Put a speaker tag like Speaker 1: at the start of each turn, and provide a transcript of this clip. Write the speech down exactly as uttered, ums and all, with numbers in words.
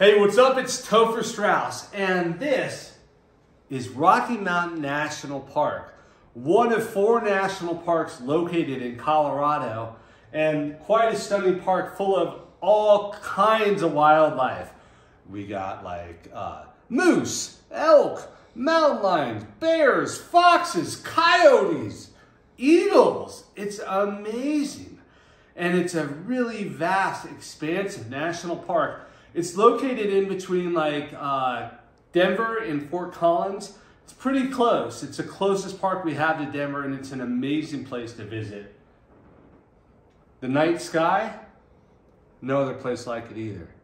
Speaker 1: Hey, what's up? It's Topher Straus, and this is Rocky Mountain National Park, one of four national parks located in Colorado, and quite a stunning park full of all kinds of wildlife. We got like uh, moose, elk, mountain lions, bears, foxes, coyotes, eagles. It's amazing. And it's a really vast, expansive national park. It's located in between like uh, Denver and Fort Collins. It's pretty close. It's the closest park we have to Denver, and it's an amazing place to visit. The night sky, no other place like it either.